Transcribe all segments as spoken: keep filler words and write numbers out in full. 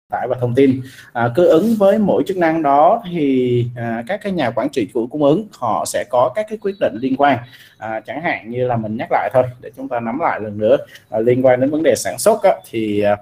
tải và thông tin. À, cứ ứng với mỗi chức năng đó thì à, các cái nhà quản trị chuỗi cung ứng họ sẽ có các cái quyết định liên quan, à, chẳng hạn như là mình nhắc lại thôi để chúng ta nắm lại lần nữa, à, liên quan đến vấn đề sản xuất á, thì à,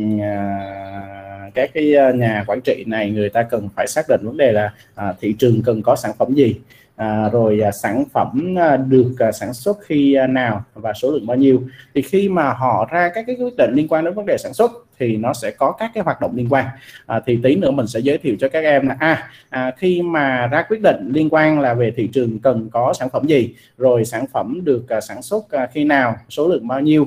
các cái nhà quản trị này người ta cần phải xác định vấn đề là à, thị trường cần có sản phẩm gì, à, rồi à, sản phẩm à, được à, sản xuất khi à, nào và số lượng bao nhiêu. Thì khi mà họ ra các cái quyết định liên quan đến vấn đề sản xuất thì nó sẽ có các cái hoạt động liên quan, à, thì tí nữa mình sẽ giới thiệu cho các em là à, à khi mà ra quyết định liên quan là về thị trường cần có sản phẩm gì, rồi sản phẩm được à, sản xuất à, khi nào, số lượng bao nhiêu,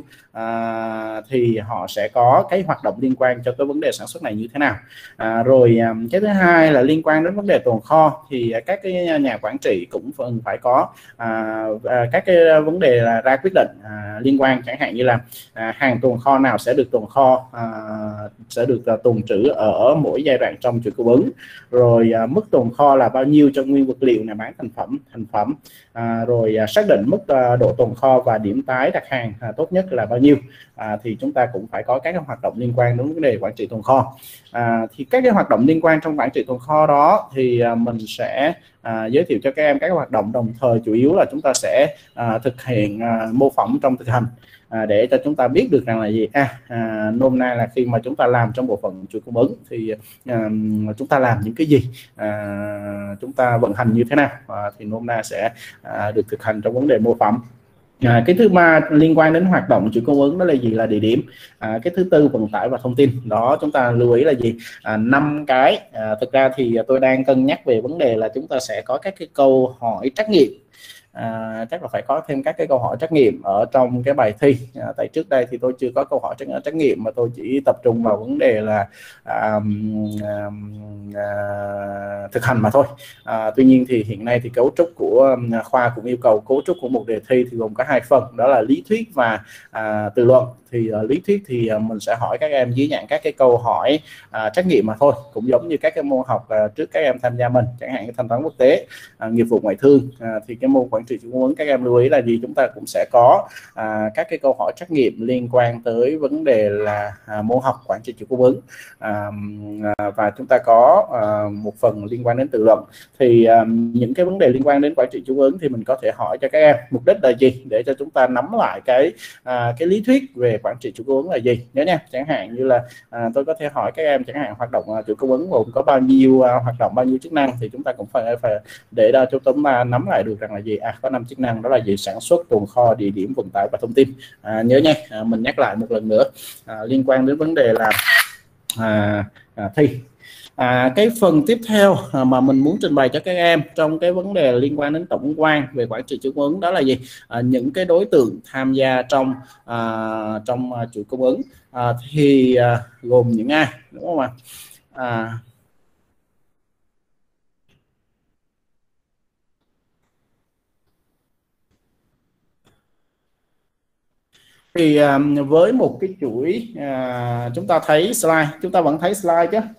à, thì họ sẽ có cái hoạt động liên quan cho cái vấn đề sản xuất này như thế nào. À, rồi à, cái thứ hai là liên quan đến vấn đề tồn kho, thì à, các cái nhà quản trị cũng cần phải có à, à, các cái vấn đề là ra quyết định à, liên quan, chẳng hạn như là à, hàng tồn kho nào sẽ được tồn kho, à, sẽ được uh, tồn trữ ở mỗi giai đoạn trong chuỗi cung ứng, rồi uh, mức tồn kho là bao nhiêu cho nguyên vật liệu là bán thành phẩm thành phẩm à, rồi uh, xác định mức uh, độ tồn kho và điểm tái đặt hàng uh, tốt nhất là bao nhiêu. À, thì chúng ta cũng phải có các cái hoạt động liên quan đến vấn đề quản trị tồn kho. À, thì các cái hoạt động liên quan trong quản trị tồn kho đó thì uh, mình sẽ À, giới thiệu cho các em các hoạt động, đồng thời chủ yếu là chúng ta sẽ à, thực hiện à, mô phỏng trong thực hành, à, để cho chúng ta biết được rằng là gì à, à nôm na là khi mà chúng ta làm trong bộ phận chuỗi cung ứng thì à, chúng ta làm những cái gì, à, chúng ta vận hành như thế nào, à, thì nôm na sẽ à, được thực hành trong vấn đề mô phỏng. À, cái thứ ba liên quan đến hoạt động chuỗi cung ứng đó là gì, là địa điểm. À, cái thứ tư vận tải và thông tin. Đó, chúng ta lưu ý là gì, năm à, cái à, thực ra thì tôi đang cân nhắc về vấn đề là chúng ta sẽ có các cái câu hỏi trắc nghiệm. À, chắc là phải có thêm các cái câu hỏi trắc nghiệm ở trong cái bài thi, à, tại trước đây thì tôi chưa có câu hỏi trắc, trắc nghiệm mà tôi chỉ tập trung vào vấn đề là à, à, à, thực hành mà thôi. À, tuy nhiên thì hiện nay thì cấu trúc của khoa cũng yêu cầu cấu trúc của một đề thi thì gồm có hai phần, đó là lý thuyết và à, tự luận. Thì uh, lý thuyết thì uh, mình sẽ hỏi các em dưới dạng các cái câu hỏi uh, trắc nghiệm mà thôi, cũng giống như các cái môn học uh, trước các em tham gia mình, chẳng hạn như thanh toán quốc tế, uh, nghiệp vụ ngoại thương. Uh, thì cái môn quản trị chuỗi cung ứng các em lưu ý là gì, chúng ta cũng sẽ có uh, các cái câu hỏi trắc nghiệm liên quan tới vấn đề là uh, môn học quản trị chuỗi cung ứng, uh, uh, và chúng ta có uh, một phần liên quan đến tự luận. Thì uh, những cái vấn đề liên quan đến quản trị chuỗi cung ứng thì mình có thể hỏi cho các em, mục đích là gì, để cho chúng ta nắm lại cái uh, cái lý thuyết về quản trị chuỗi cung ứng là gì nhớ nha. Chẳng hạn như là à, tôi có thể hỏi các em, chẳng hạn hoạt động chuỗi cung ứng gồm có bao nhiêu à, hoạt động, bao nhiêu chức năng, thì chúng ta cũng phải phải để cho chúng ta nắm lại được rằng là gì, à có năm chức năng, đó là gì, sản xuất, tồn kho, địa điểm, vận tải và thông tin. À, nhớ nha, à, mình nhắc lại một lần nữa, à, liên quan đến vấn đề là à, à, thi. À, cái phần tiếp theo mà mình muốn trình bày cho các em trong cái vấn đề liên quan đến tổng quan về quản trị chuỗi cung ứng đó là gì, à, những cái đối tượng tham gia trong à, trong chuỗi cung ứng à, thì à, gồm những ai, đúng không ạ? À, thì à, với một cái chuỗi à, chúng ta thấy slide, chúng ta vẫn thấy slide chứ?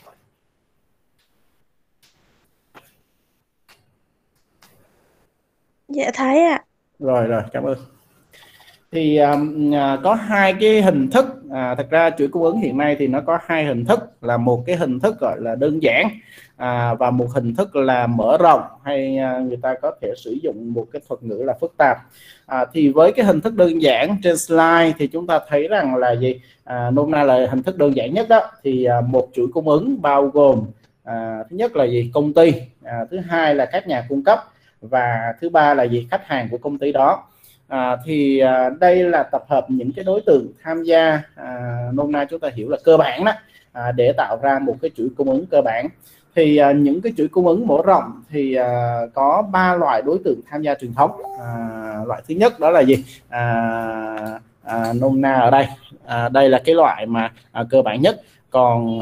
Dạ thấy ạ. À. Rồi rồi, cảm ơn. Thì um, à, có hai cái hình thức, à, thật ra chuỗi cung ứng hiện nay thì nó có hai hình thức, là một cái hình thức gọi là đơn giản à, và một hình thức là mở rộng, hay à, người ta có thể sử dụng một cái thuật ngữ là phức tạp. À, thì với cái hình thức đơn giản trên slide thì chúng ta thấy rằng là gì, à, nôm na là hình thức đơn giản nhất đó, thì à, một chuỗi cung ứng bao gồm à, thứ nhất là gì, công ty, à, thứ hai là các nhà cung cấp, và thứ ba là gì, khách hàng của công ty đó. À, thì à, đây là tập hợp những cái đối tượng tham gia, à, nôm na chúng ta hiểu là cơ bản đó, à, để tạo ra một cái chuỗi cung ứng cơ bản. Thì à, những cái chuỗi cung ứng mở rộng thì à, có ba loại đối tượng tham gia truyền thống. À, loại thứ nhất đó là gì, à, à, nôm na ở đây, à, đây là cái loại mà à, cơ bản nhất. Còn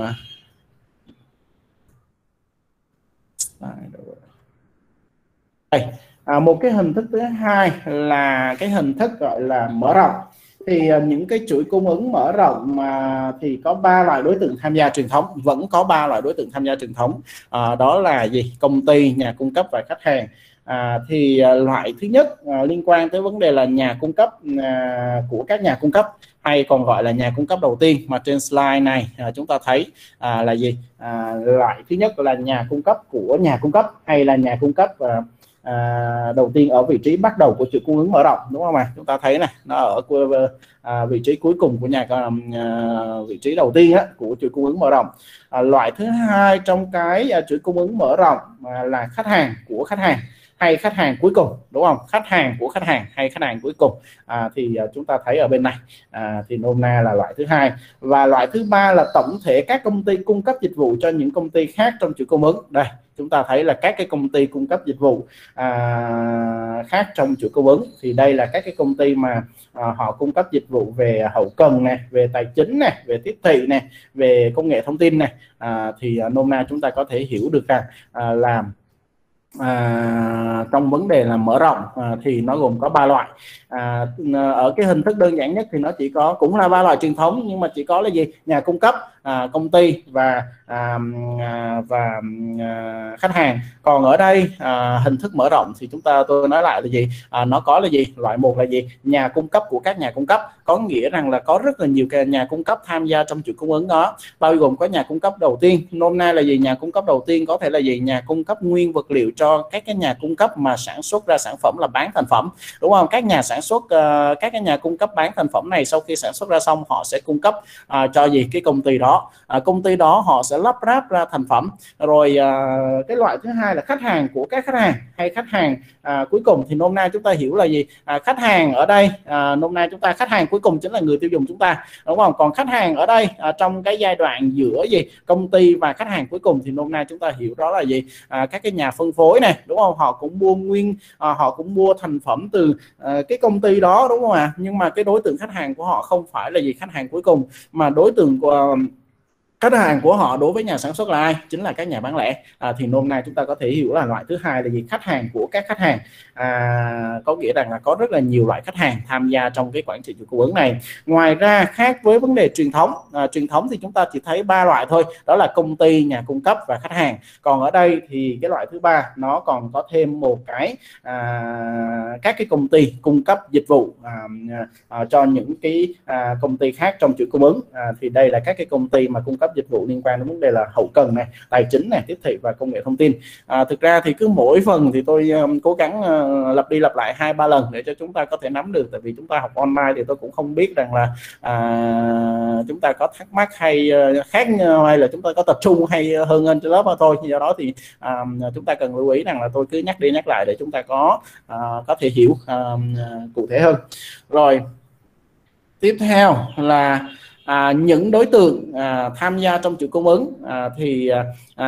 đây, à, một cái hình thức thứ hai là cái hình thức gọi là mở rộng. Thì à, những cái chuỗi cung ứng mở rộng mà thì có ba loại đối tượng tham gia truyền thống, vẫn có ba loại đối tượng tham gia truyền thống, à, đó là gì, công ty, nhà cung cấp và khách hàng. À, thì à, loại thứ nhất à, liên quan tới vấn đề là nhà cung cấp à, của các nhà cung cấp, hay còn gọi là nhà cung cấp đầu tiên, mà trên slide này à, chúng ta thấy à, là gì? À, loại thứ nhất là nhà cung cấp của nhà cung cấp, hay là nhà cung cấp à, à, đầu tiên ở vị trí bắt đầu của chuỗi cung ứng mở rộng, đúng không ạ? Chúng ta thấy này, nó ở à, vị trí cuối cùng của nhà à, vị trí đầu tiên á, của chuỗi cung ứng mở rộng. À, loại thứ hai trong cái à, chuỗi cung ứng mở rộng à, là khách hàng của khách hàng, hay khách hàng cuối cùng, đúng không? Khách hàng của khách hàng hay khách hàng cuối cùng, à, thì à, chúng ta thấy ở bên này, à, thì nôm na là loại thứ hai. Và loại thứ ba là tổng thể các công ty cung cấp dịch vụ cho những công ty khác trong chuỗi cung ứng. Đây chúng ta thấy là các cái công ty cung cấp dịch vụ à, khác trong chuỗi cung ứng, thì đây là các cái công ty mà à, họ cung cấp dịch vụ về hậu cần này, về tài chính này, về tiếp thị này, về công nghệ thông tin này, à, thì à, nôm na chúng ta có thể hiểu được rằng à, làm À, trong vấn đề là mở rộng à, thì nó gồm có ba loại. À, ở cái hình thức đơn giản nhất thì nó chỉ có cũng là ba loại truyền thống, nhưng mà chỉ có là gì? Nhà cung cấp, à, công ty và à, và à, khách hàng. Còn ở đây à, hình thức mở rộng thì chúng ta tôi nói lại là gì? À, nó có là gì? Loại một là gì? Nhà cung cấp của các nhà cung cấp, có nghĩa rằng là có rất là nhiều cái nhà cung cấp tham gia trong chuỗi cung ứng đó, bao gồm có nhà cung cấp đầu tiên. Nôm na là gì? Nhà cung cấp đầu tiên có thể là gì? Nhà cung cấp nguyên vật liệu cho các cái nhà cung cấp mà sản xuất ra sản phẩm là bán thành phẩm, đúng không? Các nhà sản xuất uh, các cái nhà cung cấp bán thành phẩm này sau khi sản xuất ra xong họ sẽ cung cấp uh, cho gì? Cái công ty đó, uh, công ty đó họ sẽ lắp ráp ra thành phẩm. Rồi uh, cái loại thứ hai là khách hàng của các khách hàng hay khách hàng uh, cuối cùng, thì nôm na chúng ta hiểu là gì? Uh, khách hàng ở đây uh, nôm na chúng ta khách hàng cuối cùng chính là người tiêu dùng chúng ta, đúng không? Còn khách hàng ở đây uh, trong cái giai đoạn giữa gì? Công ty và khách hàng cuối cùng thì nôm na chúng ta hiểu đó là gì? Uh, các cái nhà phân phối này, đúng không? Họ cũng mua nguyên à, họ cũng mua thành phẩm từ à, cái công ty đó, đúng không ạ? À? Nhưng mà cái đối tượng khách hàng của họ không phải là gì? Khách hàng cuối cùng, mà đối tượng của khách hàng của họ đối với nhà sản xuất là ai? Chính là các nhà bán lẻ. À, thì nôm na chúng ta có thể hiểu là loại thứ hai là gì? Khách hàng của các khách hàng. À, có nghĩa rằng là có rất là nhiều loại khách hàng tham gia trong cái quản trị chuỗi cung ứng này. Ngoài ra, khác với vấn đề truyền thống, à, truyền thống thì chúng ta chỉ thấy ba loại thôi, đó là công ty, nhà cung cấp và khách hàng. Còn ở đây thì cái loại thứ ba nó còn có thêm một cái à, các cái công ty cung cấp dịch vụ à, à, cho những cái à, công ty khác trong chuỗi cung ứng. À, thì đây là các cái công ty mà cung cấp dịch vụ liên quan đến vấn đề là hậu cần này, tài chính này, tiếp thị và công nghệ thông tin. À, thực ra thì cứ mỗi phần thì tôi um, cố gắng uh, lặp đi lặp lại hai ba lần để cho chúng ta có thể nắm được, tại vì chúng ta học online thì tôi cũng không biết rằng là à, chúng ta có thắc mắc hay uh, khác uh, hay là chúng ta có tập trung hay hơn hơn trên lớp mà thôi. Do đó thì uh, chúng ta cần lưu ý rằng là tôi cứ nhắc đi nhắc lại để chúng ta có uh, có thể hiểu uh, cụ thể hơn. Rồi tiếp theo là À, những đối tượng à, tham gia trong chuỗi cung ứng à, thì à,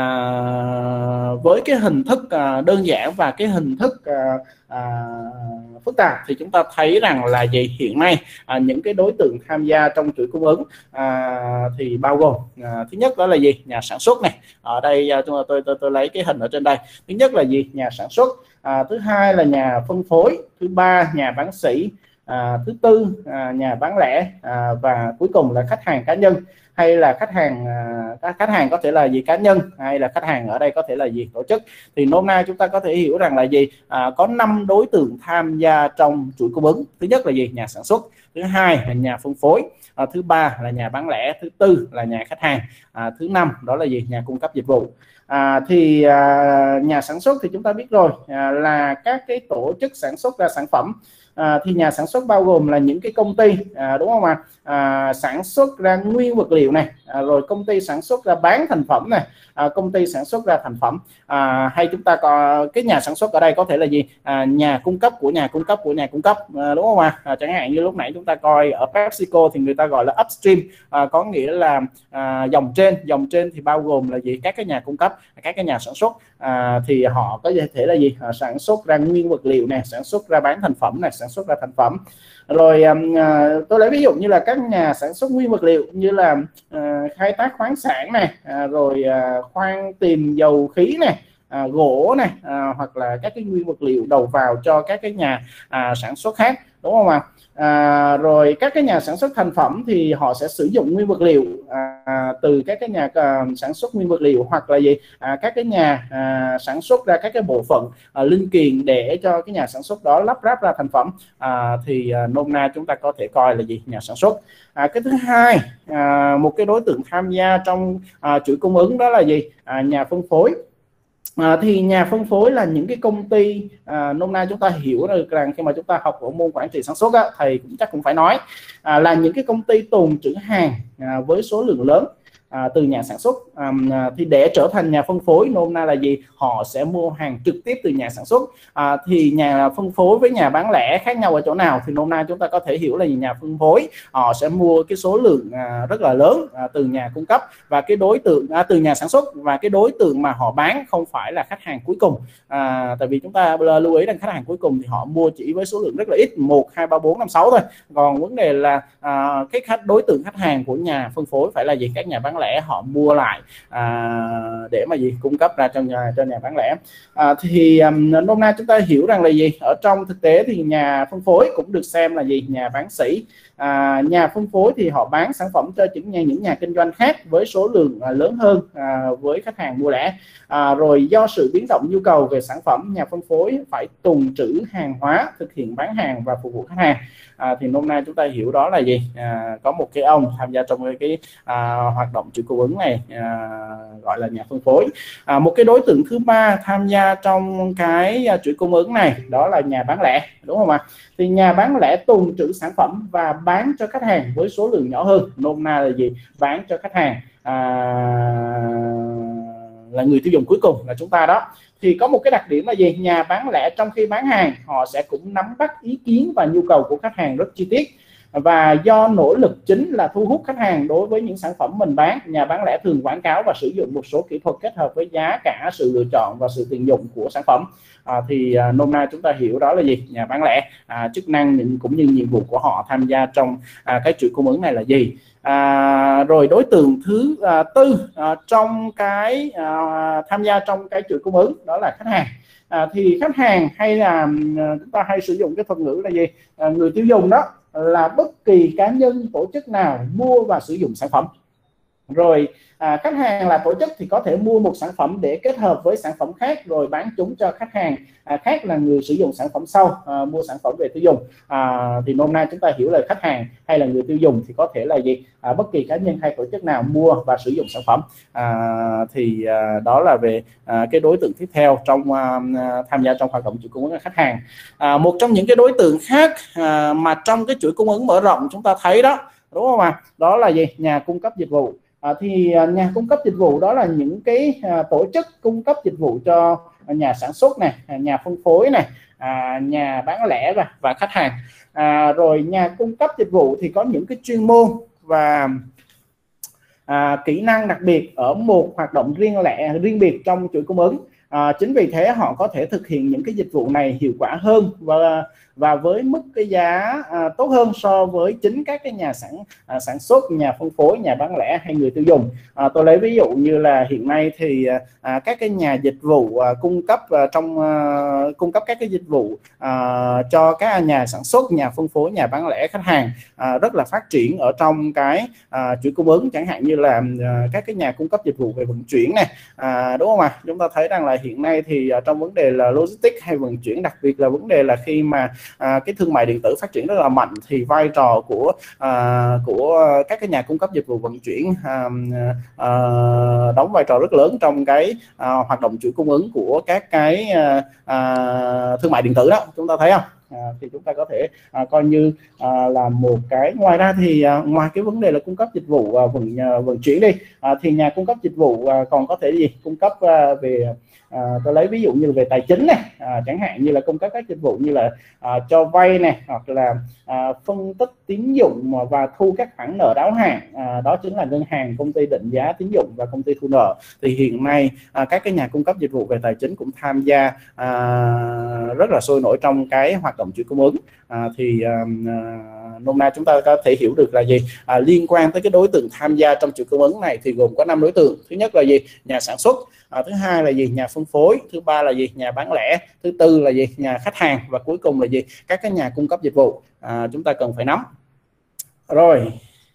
với cái hình thức à, đơn giản và cái hình thức à, à, phức tạp thì chúng ta thấy rằng là gì? Hiện nay à, những cái đối tượng tham gia trong chuỗi cung ứng à, thì bao gồm à, thứ nhất đó là gì? Nhà sản xuất này. Ở đây à, tôi, tôi, tôi, tôi lấy cái hình ở trên đây. Thứ nhất là gì? Nhà sản xuất. À, thứ hai là nhà phân phối. Thứ ba nhà bán sỉ. À, thứ tư à, nhà bán lẻ à, và cuối cùng là khách hàng cá nhân, hay là khách hàng à, khách hàng có thể là gì? Cá nhân, hay là khách hàng ở đây có thể là gì? Tổ chức. Thì nôm na chúng ta có thể hiểu rằng là gì? À, có năm đối tượng tham gia trong chuỗi cung ứng. Thứ nhất là gì? Nhà sản xuất. Thứ hai là nhà phân phối. À, thứ ba là nhà bán lẻ. Thứ tư là nhà khách hàng. À, thứ năm đó là gì? Nhà cung cấp dịch vụ. À, thì à, nhà sản xuất thì chúng ta biết rồi, à, là các cái tổ chức sản xuất ra sản phẩm. À, thì nhà sản xuất bao gồm là những cái công ty à, đúng không ạ? À, sản xuất ra nguyên vật liệu này, à, rồi công ty sản xuất ra bán thành phẩm này, à, công ty sản xuất ra thành phẩm, à, hay chúng ta có cái nhà sản xuất ở đây có thể là gì? À, nhà cung cấp của nhà cung cấp của nhà cung cấp, à, đúng không ạ? À, chẳng hạn như lúc nãy chúng ta coi ở PepsiCo thì người ta gọi là upstream, à, có nghĩa là à, dòng trên. Dòng trên thì bao gồm là gì? Các cái nhà cung cấp, các cái nhà sản xuất, à, thì họ có thể là gì? À, sản xuất ra nguyên vật liệu này, sản xuất ra bán thành phẩm này, sản xuất ra thành phẩm. Rồi à, tôi lấy ví dụ như là các nhà sản xuất nguyên vật liệu như là à, khai thác khoáng sản này, à, rồi à, khoan tìm dầu khí này, à, gỗ này, à, hoặc là các cái nguyên vật liệu đầu vào cho các cái nhà à, sản xuất khác. đúng không ạ? À, rồi các cái nhà sản xuất thành phẩm thì họ sẽ sử dụng nguyên vật liệu à, từ các cái nhà à, sản xuất nguyên vật liệu, hoặc là gì à, các cái nhà à, sản xuất ra các cái bộ phận à, linh kiện để cho cái nhà sản xuất đó lắp ráp ra thành phẩm, à, thì à, nôm na chúng ta có thể coi là gì, nhà sản xuất. À, cái thứ hai, à, một cái đối tượng tham gia trong à, chuỗi cung ứng đó là gì, à, nhà phân phối. À, thì nhà phân phối là những cái công ty à, nôm na chúng ta hiểu được rằng khi mà chúng ta học ở môn quản trị sản xuất á, thầy cũng chắc cũng phải nói à, là những cái công ty tồn trữ hàng à, với số lượng lớn à, từ nhà sản xuất. À, thì để trở thành nhà phân phối nôm na là gì, họ sẽ mua hàng trực tiếp từ nhà sản xuất. À, thì nhà phân phối với nhà bán lẻ khác nhau ở chỗ nào, thì nôm na chúng ta có thể hiểu là nhà phân phối họ sẽ mua cái số lượng à, rất là lớn à, từ nhà cung cấp và cái đối tượng à, từ nhà sản xuất, và cái đối tượng mà họ bán không phải là khách hàng cuối cùng. À, tại vì chúng ta lưu ý rằng khách hàng cuối cùng thì họ mua chỉ với số lượng rất là ít, một hai ba bốn năm sáu thôi. Còn vấn đề là à, cái khách đối tượng khách hàng của nhà phân phối phải là gì, các nhà bán lẻ họ mua lại à, để mà gì cung cấp ra cho nhà cho nhà bán lẻ. À, thì um, nôm na chúng ta hiểu rằng là gì, ở trong thực tế thì nhà phân phối cũng được xem là gì, nhà bán sỉ. À, nhà phân phối thì họ bán sản phẩm cho những nhà những nhà kinh doanh khác với số lượng à, lớn hơn à, với khách hàng mua lẻ. À, rồi do sự biến động nhu cầu về sản phẩm, nhà phân phối phải tồn trữ hàng hóa, thực hiện bán hàng và phục vụ khách hàng. À, thì nôm na chúng ta hiểu đó là gì, à, có một cái ông tham gia trong cái, cái à, hoạt động chuỗi cung ứng này à, gọi là nhà phân phối. À, một cái đối tượng thứ ba tham gia trong cái chuỗi cung ứng này đó là nhà bán lẻ, đúng không ạ? Thì nhà bán lẻ tồn trữ sản phẩm và bán cho khách hàng với số lượng nhỏ hơn, nôm na là gì, bán cho khách hàng à, là người tiêu dùng cuối cùng là chúng ta đó. Thì có một cái đặc điểm là gì, nhà bán lẻ trong khi bán hàng họ sẽ cũng nắm bắt ý kiến và nhu cầu của khách hàng rất chi tiết, và do nỗ lực chính là thu hút khách hàng đối với những sản phẩm mình bán, nhà bán lẻ thường quảng cáo và sử dụng một số kỹ thuật kết hợp với giá cả, sự lựa chọn và sự tiện dụng của sản phẩm. À, thì à, nôm na chúng ta hiểu đó là gì, nhà bán lẻ à, chức năng cũng như nhiệm vụ của họ tham gia trong à, cái chuỗi cung ứng này là gì. À, rồi đối tượng thứ à, tư à, trong cái à, tham gia trong cái chuỗi cung ứng đó là khách hàng. À, thì khách hàng hay là chúng ta hay sử dụng cái thuật ngữ là gì, à, người tiêu dùng đó là bất kỳ cá nhân tổ chức nào mua và sử dụng sản phẩm. Rồi à, khách hàng là tổ chức thì có thể mua một sản phẩm để kết hợp với sản phẩm khác rồi bán chúng cho khách hàng à, khác là người sử dụng sản phẩm sau à, mua sản phẩm về tiêu dùng. À, thì nôm na chúng ta hiểu là khách hàng hay là người tiêu dùng thì có thể là gì, à, bất kỳ cá nhân hay tổ chức nào mua và sử dụng sản phẩm. À, thì à, đó là về à, cái đối tượng tiếp theo trong à, tham gia trong hoạt động chuỗi cung ứng là khách hàng. À, một trong những cái đối tượng khác à, mà trong cái chuỗi cung ứng mở rộng chúng ta thấy đó, đúng không ạ? À? Đó là gì, nhà cung cấp dịch vụ. À, thì à, nhà cung cấp dịch vụ đó là những cái à, tổ chức cung cấp dịch vụ cho nhà sản xuất này, nhà phân phối này, à, nhà bán lẻ và, và khách hàng. À, rồi nhà cung cấp dịch vụ thì có những cái chuyên môn và à, kỹ năng đặc biệt ở một hoạt động riêng lẻ riêng biệt trong chuỗi cung ứng. À, chính vì thế họ có thể thực hiện những cái dịch vụ này hiệu quả hơn và và với mức cái giá à, tốt hơn so với chính các cái nhà sản à, sản xuất, nhà phân phối, nhà bán lẻ hay người tiêu dùng. À, tôi lấy ví dụ như là hiện nay thì à, các cái nhà dịch vụ à, cung cấp à, trong à, cung cấp các cái dịch vụ à, cho các nhà sản xuất, nhà phân phối, nhà bán lẻ, khách hàng à, rất là phát triển ở trong cái à, chuỗi cung ứng, chẳng hạn như là à, các cái nhà cung cấp dịch vụ về vận chuyển này, à, đúng không ạ? À? Chúng ta thấy rằng là hiện nay thì à, trong vấn đề là logistics hay vận chuyển, đặc biệt là vấn đề là khi mà À, cái thương mại điện tử phát triển rất là mạnh thì vai trò của à, của các cái nhà cung cấp dịch vụ vận chuyển à, à, đóng vai trò rất lớn trong cái à, hoạt động chuỗi cung ứng của các cái à, à, thương mại điện tử đó, chúng ta thấy không? À, thì chúng ta có thể à, coi như à, là một cái. Ngoài ra thì à, ngoài cái vấn đề là cung cấp dịch vụ à, vận à, vận chuyển đi à, thì nhà cung cấp dịch vụ à, còn có thể gì cung cấp à, về à, tôi lấy ví dụ như về tài chính này, à, chẳng hạn như là cung cấp các dịch vụ như là à, cho vay này, hoặc là à, phân tích tín dụng và thu các khoản nợ đáo hạn, à, đó chính là ngân hàng, công ty định giá tín dụng và công ty thu nợ. Thì hiện nay à, các cái nhà cung cấp dịch vụ về tài chính cũng tham gia à, rất là sôi nổi trong cái hoạt hoạt động chuỗi cung ứng. À, thì à, nôm na chúng ta có thể hiểu được là gì, à, liên quan tới cái đối tượng tham gia trong chuỗi cung ứng này thì gồm có năm đối tượng. Thứ nhất là gì, nhà sản xuất. À, thứ hai là gì, nhà phân phối. Thứ ba là gì, nhà bán lẻ. Thứ tư là gì, nhà khách hàng. Và cuối cùng là gì, các cái nhà cung cấp dịch vụ. À, chúng ta cần phải nắm. Rồi.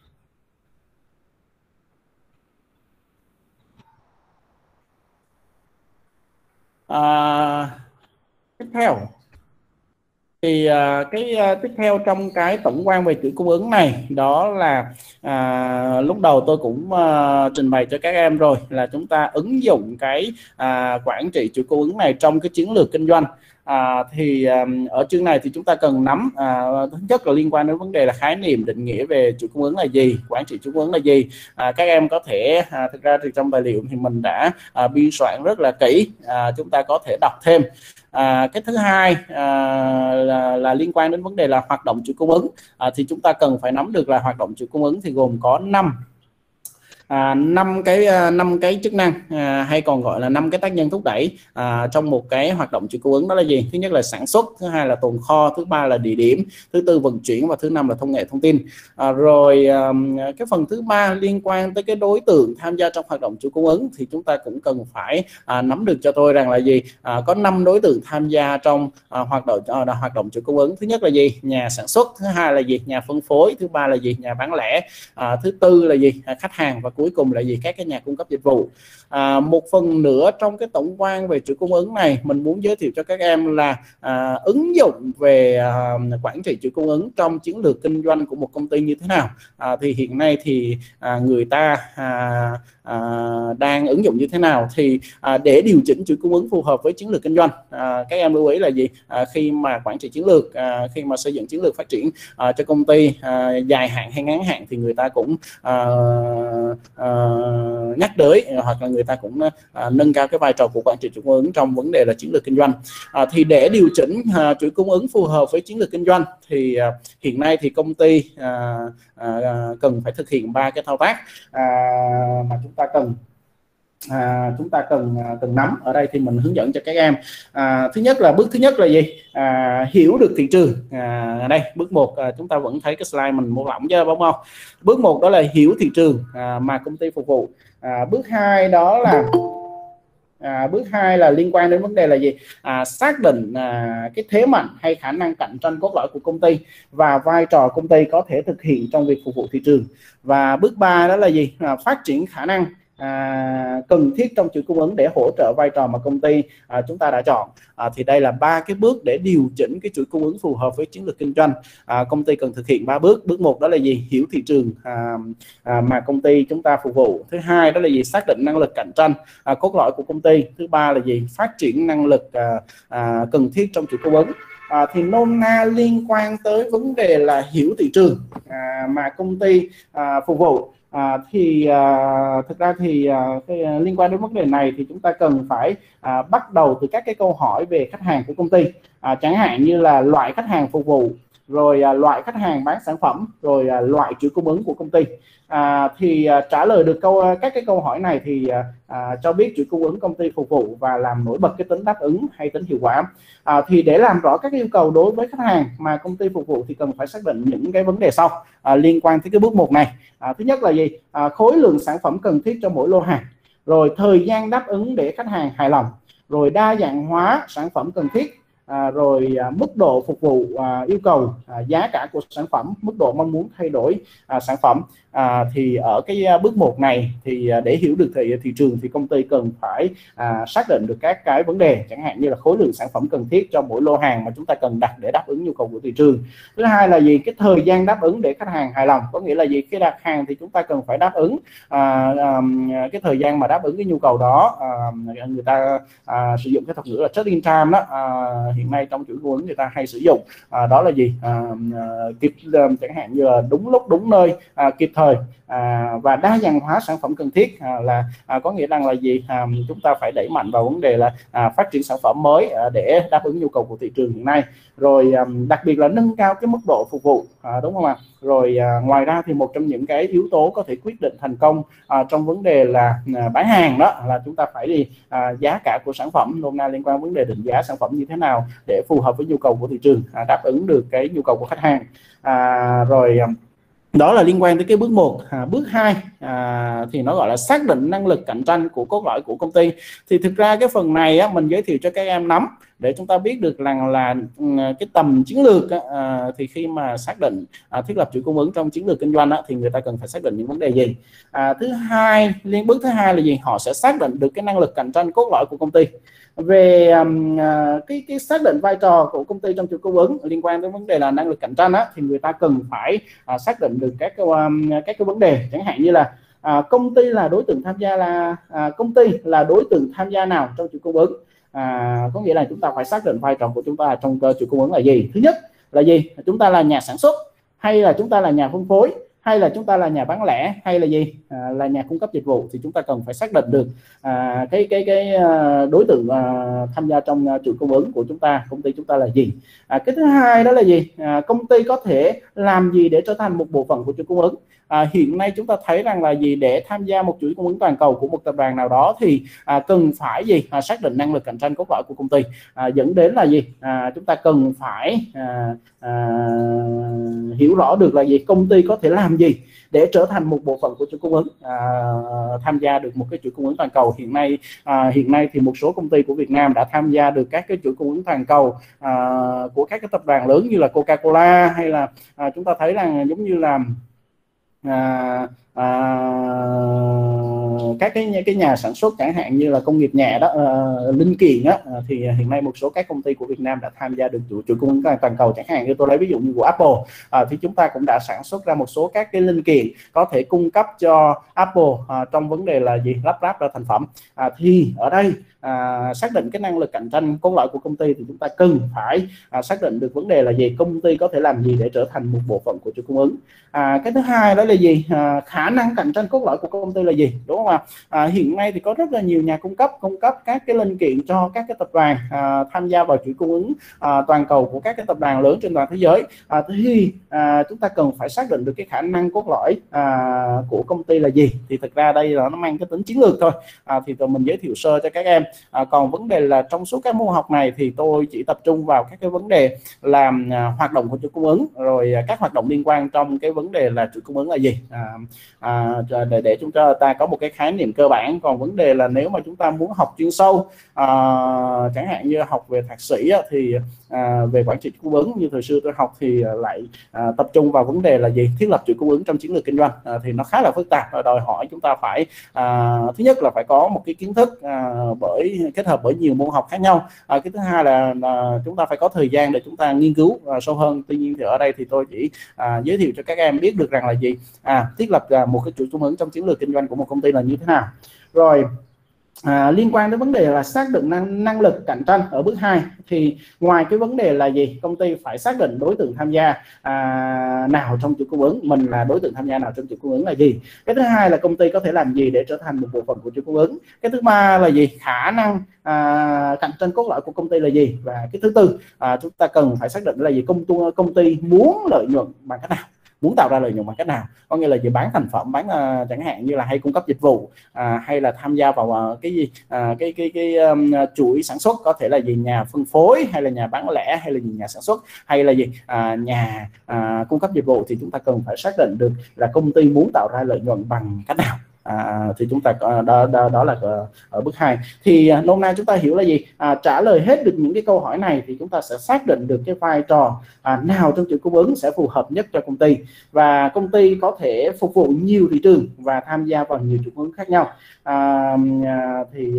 À, tiếp theo thì à, cái à, tiếp theo trong cái tổng quan về chuỗi cung ứng này đó là à, lúc đầu tôi cũng à, trình bày cho các em rồi, là chúng ta ứng dụng cái à, quản trị chuỗi cung ứng này trong cái chiến lược kinh doanh. À, thì à, ở chương này thì chúng ta cần nắm à, thứ nhất là liên quan đến vấn đề là khái niệm định nghĩa về chuỗi cung ứng là gì, quản trị chuỗi cung ứng là gì. À, các em có thể à, thực ra thì trong tài liệu thì mình đã à, biên soạn rất là kỹ, à, chúng ta có thể đọc thêm. À, cái thứ hai à, là, là liên quan đến vấn đề là hoạt động chuỗi cung ứng. À, thì chúng ta cần phải nắm được là hoạt động chuỗi cung ứng thì gồm có năm À, năm cái năm cái chức năng à, hay còn gọi là năm cái tác nhân thúc đẩy à, trong một cái hoạt động chuỗi cung ứng. Đó là gì? Thứ nhất là sản xuất, thứ hai là tồn kho, thứ ba là địa điểm, thứ tư vận chuyển và thứ năm là công nghệ thông tin. À, rồi à, cái phần thứ ba liên quan tới cái đối tượng tham gia trong hoạt động chuỗi cung ứng thì chúng ta cũng cần phải à, nắm được cho tôi rằng là gì, à, có năm đối tượng tham gia trong à, hoạt động à, hoạt động chuỗi cung ứng. Thứ nhất là gì? Nhà sản xuất. Thứ hai là gì? Nhà phân phối. Thứ ba là gì? Nhà bán lẻ. À, thứ tư là gì? À, khách hàng. Và cuối cùng là gì? Các cái nhà cung cấp dịch vụ. À, một phần nữa trong cái tổng quan về chuỗi cung ứng này mình muốn giới thiệu cho các em là à, ứng dụng về à, quản trị chuỗi cung ứng trong chiến lược kinh doanh của một công ty như thế nào. À, thì hiện nay thì à, người ta à, à, đang ứng dụng như thế nào. Thì à, để điều chỉnh chuỗi cung ứng phù hợp với chiến lược kinh doanh, à, các em lưu ý là gì, à, khi mà quản trị chiến lược, à, khi mà xây dựng chiến lược phát triển à, cho công ty à, dài hạn hay ngắn hạn thì người ta cũng à, Uh, nhắc tới hoặc là người ta cũng uh, nâng cao cái vai trò của quản trị chuỗi cung ứng trong vấn đề là chiến lược kinh doanh. Uh, thì để điều chỉnh uh, chuỗi cung ứng phù hợp với chiến lược kinh doanh thì uh, hiện nay thì công ty uh, uh, cần phải thực hiện ba cái thao tác uh, mà chúng ta cần À, chúng ta cần cần nắm. Ở đây thì mình hướng dẫn cho các em. À, thứ nhất là bước thứ nhất là gì? À, hiểu được thị trường. À, đây bước một, à, chúng ta vẫn thấy cái slide mình mô phỏng chứ đúng không? Bước một đó là hiểu thị trường à, mà công ty phục vụ. À, bước hai đó là À, bước hai là liên quan đến vấn đề là gì? À, xác định à, cái thế mạnh hay khả năng cạnh tranh cốt lõi của công ty và vai trò công ty có thể thực hiện trong việc phục vụ thị trường. Và bước ba đó là gì? À, phát triển khả năng À, cần thiết trong chuỗi cung ứng để hỗ trợ vai trò mà công ty à, chúng ta đã chọn. À, thì đây là ba cái bước để điều chỉnh cái chuỗi cung ứng phù hợp với chiến lược kinh doanh. À, công ty cần thực hiện ba bước. Bước một đó là gì? Hiểu thị trường à, à, mà công ty chúng ta phục vụ. Thứ hai đó là gì? Xác định năng lực cạnh tranh à, cốt lõi của công ty. Thứ ba là gì? Phát triển năng lực à, à, cần thiết trong chuỗi cung ứng. À, thì nôm na liên quan tới vấn đề là hiểu thị trường à, mà công ty à, phục vụ. À, thì à, thực ra thì à, cái, liên quan đến vấn đề này thì chúng ta cần phải à, bắt đầu từ các cái câu hỏi về khách hàng của công ty, à, chẳng hạn như là loại khách hàng phục vụ, rồi à, loại khách hàng bán sản phẩm, rồi à, loại chuỗi cung ứng của công ty. À, thì à, trả lời được câu các cái câu hỏi này thì à, à, cho biết chuỗi cung ứng công ty phục vụ và làm nổi bật cái tính đáp ứng hay tính hiệu quả. À, thì để làm rõ các yêu cầu đối với khách hàng mà công ty phục vụ thì cần phải xác định những cái vấn đề sau à, liên quan tới cái bước một này. À, thứ nhất là gì? À, khối lượng sản phẩm cần thiết cho mỗi lô hàng, rồi thời gian đáp ứng để khách hàng hài lòng, rồi đa dạng hóa sản phẩm cần thiết, à, rồi à, mức độ phục vụ à, yêu cầu, à, giá cả của sản phẩm, mức độ mong muốn thay đổi à, sản phẩm. À, thì ở cái à, bước một này thì à, để hiểu được thị, thị trường thì công ty cần phải à, xác định được các cái vấn đề, chẳng hạn như là khối lượng sản phẩm cần thiết cho mỗi lô hàng mà chúng ta cần đặt để đáp ứng nhu cầu của thị trường. Thứ hai là gì? Cái thời gian đáp ứng để khách hàng hài lòng, có nghĩa là gì? Khi đặt hàng thì chúng ta cần phải đáp ứng à, à, cái thời gian mà đáp ứng cái nhu cầu đó. À, người ta à, sử dụng cái thuật ngữ là just in time đó. À, hiện nay trong chuỗi cung ứng người ta hay sử dụng. À, đó là gì? À, à, kịp, chẳng hạn như là đúng lúc đúng nơi, à, kịp thời thời à, và đa dạng hóa sản phẩm cần thiết, à, là à, có nghĩa rằng là gì, à, chúng ta phải đẩy mạnh vào vấn đề là à, phát triển sản phẩm mới à, để đáp ứng nhu cầu của thị trường hiện nay, rồi à, đặc biệt là nâng cao cái mức độ phục vụ, à, đúng không ạ? Rồi à, ngoài ra thì một trong những cái yếu tố có thể quyết định thành công à, trong vấn đề là à, bán hàng đó là chúng ta phải đi à, giá cả của sản phẩm, nôm na liên quan vấn đề định giá sản phẩm như thế nào để phù hợp với nhu cầu của thị trường, à, đáp ứng được cái nhu cầu của khách hàng. À, rồi đó là liên quan tới cái bước một. À, bước hai à, thì nó gọi là xác định năng lực cạnh tranh của cốt lõi của công ty. Thì thực ra cái phần này á, mình giới thiệu cho các em nắm để chúng ta biết được rằng là, là cái tầm chiến lược á, à, thì khi mà xác định à, thiết lập chuỗi cung ứng trong chiến lược kinh doanh á, thì người ta cần phải xác định những vấn đề gì. À, thứ hai, liên bước thứ hai là gì, họ sẽ xác định được cái năng lực cạnh tranh cốt lõi của công ty. Về um, cái cái xác định vai trò của công ty trong chuỗi cung ứng liên quan đến vấn đề là năng lực cạnh tranh á, thì người ta cần phải uh, xác định được các um, các cái vấn đề, chẳng hạn như là uh, công ty là đối tượng tham gia là uh, công ty là đối tượng tham gia nào trong chuỗi cung ứng. À, có nghĩa là chúng ta phải xác định vai trò của chúng ta trong chuỗi cung ứng là gì. Thứ nhất là gì, chúng ta là nhà sản xuất hay là chúng ta là nhà phân phối, hay là chúng ta là nhà bán lẻ, hay là gì, à, là nhà cung cấp dịch vụ, thì chúng ta cần phải xác định được à, cái cái cái đối tượng à, tham gia trong chuỗi cung ứng của chúng ta, công ty chúng ta là gì. À, cái thứ hai đó là gì, à, công ty có thể làm gì để trở thành một bộ phận của chuỗi cung ứng. À, hiện nay chúng ta thấy rằng là gì, để tham gia một chuỗi cung ứng toàn cầu của một tập đoàn nào đó thì à, cần phải gì, à, xác định năng lực cạnh tranh cốt lõi của công ty, à, dẫn đến là gì, à, chúng ta cần phải à, à, hiểu rõ được là gì, công ty có thể làm gì để trở thành một bộ phận của chuỗi cung ứng, à, tham gia được một cái chuỗi cung ứng toàn cầu. Hiện nay à, hiện nay thì một số công ty của Việt Nam đã tham gia được các cái chuỗi cung ứng toàn cầu à, của các cái tập đoàn lớn như là Coca-Cola, hay là à, chúng ta thấy rằng giống như là à, à, các cái cái nhà sản xuất chẳng hạn như là công nghiệp nhẹ đó, uh, linh kiện á, uh, thì hiện nay một số các công ty của Việt Nam đã tham gia được chuỗi chuỗi cung ứng toàn cầu, chẳng hạn như tôi lấy ví dụ như của Apple, uh, thì chúng ta cũng đã sản xuất ra một số các cái linh kiện có thể cung cấp cho Apple uh, trong vấn đề là gì, lắp ráp ra thành phẩm. Uh, thì ở đây À, xác định cái năng lực cạnh tranh cốt lõi của công ty thì chúng ta cần phải à, xác định được vấn đề là gì, công ty có thể làm gì để trở thành một bộ phận của chuỗi cung ứng. À, cái thứ hai đó là gì, à, khả năng cạnh tranh cốt lõi của công ty là gì, đúng không ạ? À, hiện nay thì có rất là nhiều nhà cung cấp cung cấp các cái linh kiện cho các cái tập đoàn à, tham gia vào chuỗi cung ứng à, toàn cầu của các cái tập đoàn lớn trên toàn thế giới. À, thì à, chúng ta cần phải xác định được cái khả năng cốt lõi à, của công ty là gì. Thì thực ra đây là nó mang cái tính chiến lược thôi. À, thì mình giới thiệu sơ cho các em. À, còn vấn đề là trong suốt các môn học này thì tôi chỉ tập trung vào các cái vấn đề làm à, hoạt động của chuỗi cung ứng, rồi à, các hoạt động liên quan trong cái vấn đề là chuỗi cung ứng là gì, à, à, để để chúng ta có một cái khái niệm cơ bản. Còn vấn đề là nếu mà chúng ta muốn học chuyên sâu, à, chẳng hạn như học về thạc sĩ á, thì à, về quản trị cung ứng như thời xưa tôi học thì lại à, tập trung vào vấn đề là gì, thiết lập chuỗi cung ứng trong chiến lược kinh doanh, à, thì nó khá là phức tạp và đòi hỏi chúng ta phải à, thứ nhất là phải có một cái kiến thức à, bởi kết hợp bởi nhiều môn học khác nhau. À, cái thứ hai là à, chúng ta phải có thời gian để chúng ta nghiên cứu à, sâu hơn. Tuy nhiên thì ở đây thì tôi chỉ à, giới thiệu cho các em biết được rằng là gì, à, thiết lập à, một cái chuỗi cung ứng trong chiến lược kinh doanh của một công ty là như thế nào. Rồi À, liên quan đến vấn đề là xác định năng, năng lực cạnh tranh ở bước hai thì ngoài cái vấn đề là gì, công ty phải xác định đối tượng tham gia à, nào trong chuỗi cung ứng, mình là đối tượng tham gia nào trong chuỗi cung ứng là gì. Cái thứ hai là công ty có thể làm gì để trở thành một bộ phận của chuỗi cung ứng. Cái thứ ba là gì, khả năng à, cạnh tranh cốt lõi của công ty là gì. Và cái thứ tư à, chúng ta cần phải xác định là gì, công, công ty muốn lợi nhuận bằng cách nào, muốn tạo ra lợi nhuận bằng cách nào, có nghĩa là gì, bán thành phẩm, bán uh, chẳng hạn như là hay cung cấp dịch vụ, à, hay là tham gia vào uh, cái gì uh, cái cái cái um, chuỗi sản xuất, có thể là gì, nhà phân phối, hay là nhà bán lẻ, hay là gì, nhà sản xuất, hay là gì, uh, nhà uh, cung cấp dịch vụ. Thì chúng ta cần phải xác định được là công ty muốn tạo ra lợi nhuận bằng cách nào. À, thì chúng ta đó, đó, đó là ở bước hai. Thì hôm nay chúng ta hiểu là gì, à, trả lời hết được những cái câu hỏi này thì chúng ta sẽ xác định được cái vai trò à, nào trong chuỗi cung ứng sẽ phù hợp nhất cho công ty, và công ty có thể phục vụ nhiều thị trường và tham gia vào nhiều chuỗi cung ứng khác nhau. À, thì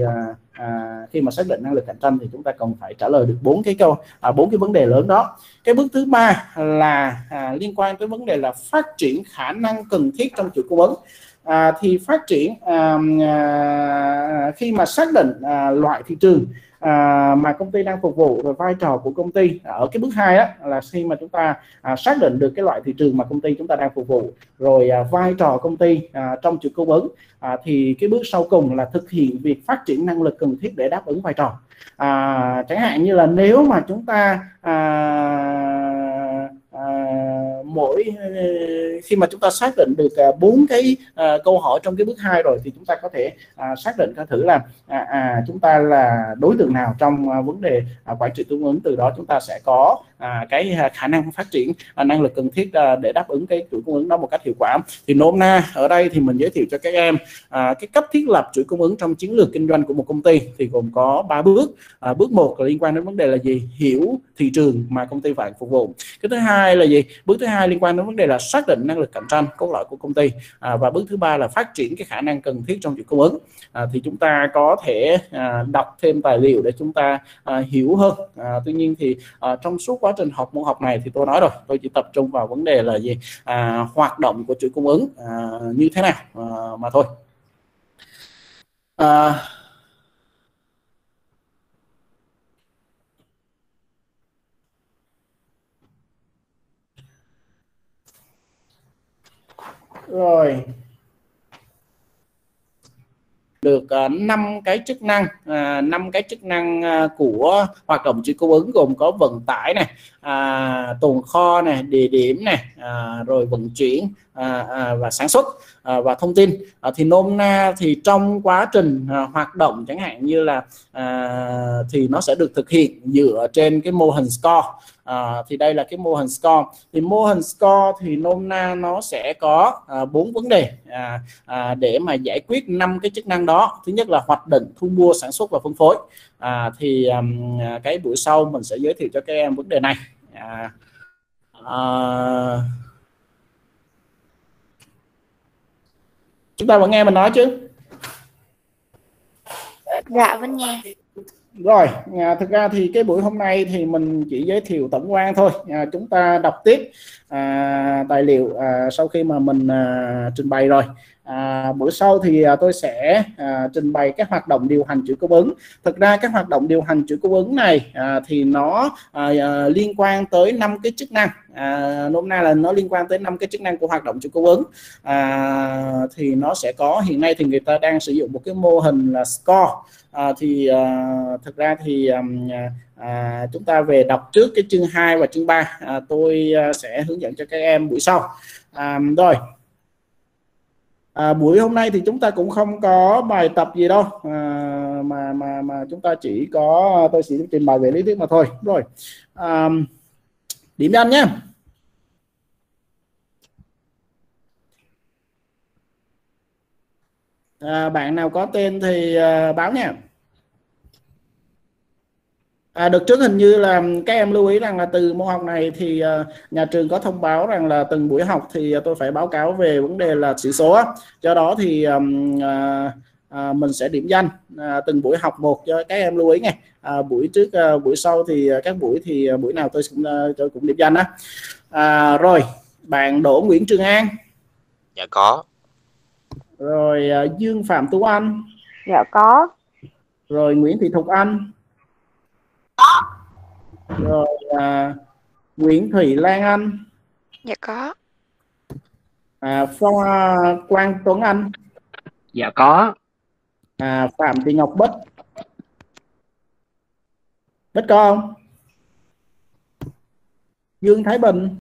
à, khi mà xác định năng lực cạnh tranh thì chúng ta cần phải trả lời được bốn cái câu à, bốn cái vấn đề lớn đó. Cái bước thứ ba là à, liên quan tới vấn đề là phát triển khả năng cần thiết trong chuỗi cung ứng. À, thì phát triển à, à, à, khi mà xác định à, loại thị trường à, mà công ty đang phục vụ, rồi vai trò của công ty ở cái bước hai á, là khi mà chúng ta à, xác định được cái loại thị trường mà công ty chúng ta đang phục vụ, rồi à, vai trò công ty à, trong chuỗi cung ứng, à, thì cái bước sau cùng là thực hiện việc phát triển năng lực cần thiết để đáp ứng vai trò. À, chẳng hạn như là nếu mà chúng ta à, à, mỗi khi mà chúng ta xác định được bốn à, cái à, câu hỏi trong cái bước hai rồi, thì chúng ta có thể à, xác định coi thử là à, à, chúng ta là đối tượng nào trong à, vấn đề à, quản trị cung ứng. Từ đó chúng ta sẽ có à, cái khả năng phát triển à, năng lực cần thiết à, để đáp ứng cái chuỗi cung ứng đó một cách hiệu quả. Thì nôm na ở đây thì mình giới thiệu cho các em à, cái cách thiết lập chuỗi cung ứng trong chiến lược kinh doanh của một công ty thì gồm có ba bước. À, bước một là liên quan đến vấn đề là gì? Hiểu thị trường mà công ty phải phục vụ. Cái thứ hai là gì? Bước thứ hai liên quan đến vấn đề là xác định năng lực cạnh tranh cốt lõi của công ty. À, và bước thứ ba là phát triển cái khả năng cần thiết trong chuỗi cung ứng. À, thì chúng ta có thể à, đọc thêm tài liệu để chúng ta à, hiểu hơn. À, tuy nhiên thì à, trong suốt quá trình học môn học này thì tôi nói rồi, tôi chỉ tập trung vào vấn đề là gì? À, hoạt động của chuỗi cung ứng à, như thế nào à, mà thôi. À, rồi được năm uh, cái chức năng năm uh, cái chức năng uh, của hoạt động chuỗi cung ứng gồm có vận tải này, uh, tồn kho này, địa điểm này, uh, rồi vận chuyển uh, uh, và sản xuất uh, và thông tin. Uh, thì nôm na thì trong quá trình uh, hoạt động chẳng hạn như là uh, thì nó sẽ được thực hiện dựa trên cái mô hình score. À, thì đây là cái mô hình score. Thì mô hình score thì nôm na nó sẽ có bốn à, vấn đề à, à, để mà giải quyết năm cái chức năng đó. Thứ nhất là hoạch định, thu mua, sản xuất và phân phối. À, thì um, cái buổi sau mình sẽ giới thiệu cho các em vấn đề này. À, à, chúng ta vẫn nghe mình nói chứ? Dạ vẫn nghe. Rồi, à, thực ra thì cái buổi hôm nay thì mình chỉ giới thiệu tổng quan thôi. À, chúng ta đọc tiếp à, tài liệu à, sau khi mà mình à, trình bày rồi. À, bữa sau thì à, tôi sẽ à, trình bày các hoạt động điều hành chuỗi cung ứng. Thực ra các hoạt động điều hành chuỗi cung ứng này à, thì nó à, à, liên quan tới năm cái chức năng. À, nôm na là nó liên quan tới năm cái chức năng của hoạt động chuỗi cung ứng. À, thì nó sẽ có, hiện nay thì người ta đang sử dụng một cái mô hình là score. À, thì à, thực ra thì à, chúng ta về đọc trước cái chương hai và chương ba. À, tôi à, sẽ hướng dẫn cho các em buổi sau. À, rồi à, buổi hôm nay thì chúng ta cũng không có bài tập gì đâu, à, mà mà mà chúng ta chỉ có tôi chỉ trình bày về lý thuyết mà thôi. Rồi à, điểm danh nhé. À, bạn nào có tên thì à, báo nha. À, được trước hình như là các em lưu ý rằng là từ môn học này thì uh, nhà trường có thông báo rằng là từng buổi học thì uh, tôi phải báo cáo về vấn đề là sĩ số. Do đó thì um, uh, uh, mình sẽ điểm danh uh, từng buổi học một cho các em lưu ý nghe. Uh, buổi trước uh, buổi sau thì uh, các buổi thì uh, buổi nào tôi cũng uh, tôi cũng điểm danh á. À, rồi bạn Đỗ Nguyễn Trường An. Dạ có. Rồi uh, Dương Phạm Tú Anh. Dạ có. Rồi Nguyễn Thị Thục Anh. Rồi à, Nguyễn Thủy Lan Anh. Dạ có. À, Khoa Quang Tuấn Anh. Dạ có. À, Phạm Thị Ngọc Bích. Bích có không? Dương Thái Bình.